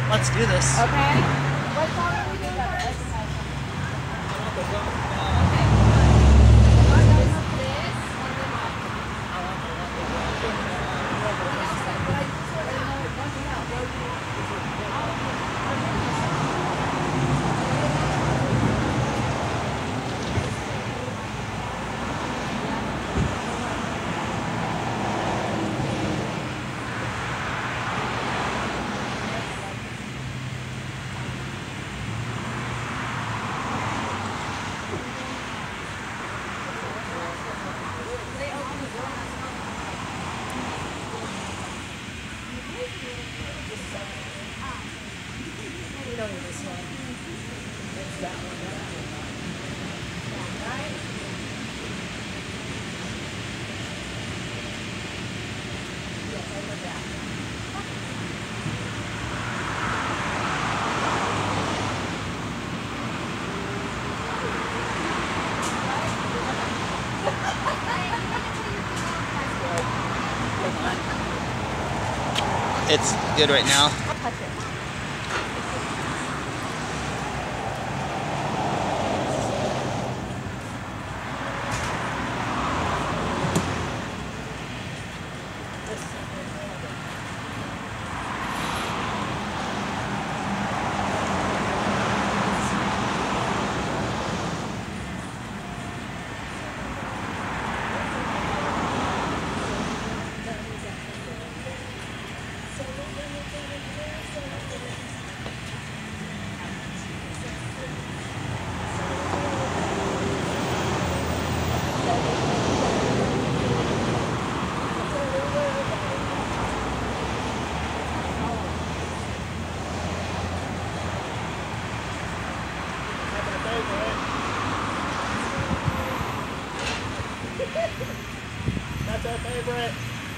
Let's do this. Okay. What song are we doing first? It's good right now. Touch it. That's our favorite.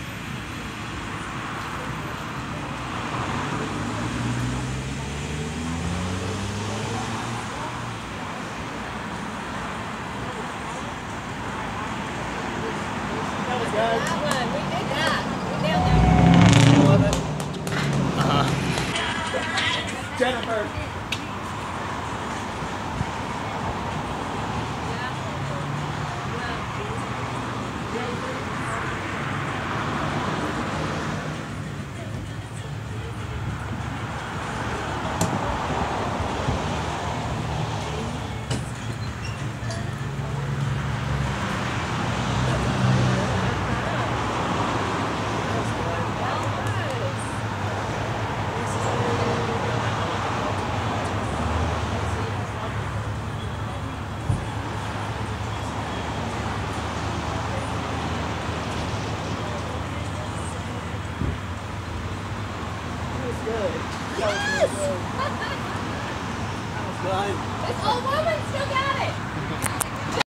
That was good. That one. We did that. We nailed that. Jennifer. Yes! That was good. This old woman still got it.